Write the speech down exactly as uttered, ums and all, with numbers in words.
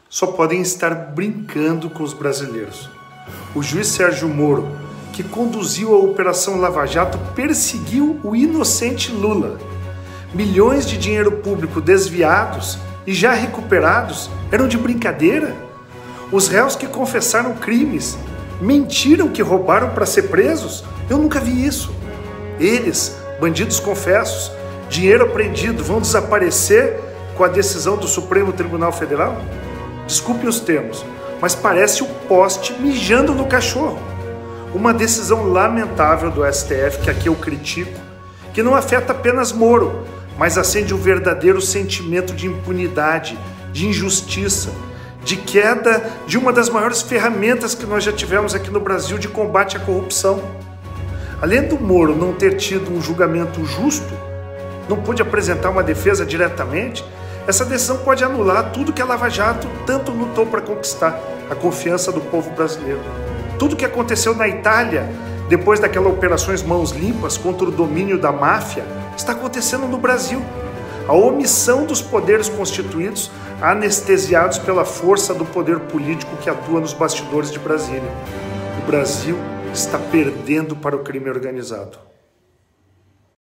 só podem estar brincando com os brasileiros. O juiz Sérgio Moro, que conduziu a Operação Lava Jato, perseguiu o inocente Lula. Milhões de dinheiro público desviados e já recuperados eram de brincadeira? Os réus que confessaram crimes mentiram que roubaram para ser presos? Eu nunca vi isso. Eles, bandidos confessos, dinheiro apreendido, vão desaparecer com a decisão do Supremo Tribunal Federal? Desculpe os termos, mas parece o poste mijando no cachorro. Uma decisão lamentável do S T F, que aqui eu critico, que não afeta apenas Moro, mas acende um verdadeiro sentimento de impunidade, de injustiça, de queda de uma das maiores ferramentas que nós já tivemos aqui no Brasil de combate à corrupção. Além do Moro não ter tido um julgamento justo, não pôde apresentar uma defesa diretamente, essa decisão pode anular tudo que a Lava Jato tanto lutou para conquistar, a confiança do povo brasileiro. Tudo que aconteceu na Itália, depois daquelas operações mãos limpas contra o domínio da máfia, está acontecendo no Brasil. A omissão dos poderes constituídos, anestesiados pela força do poder político que atua nos bastidores de Brasília. O Brasil está perdendo para o crime organizado.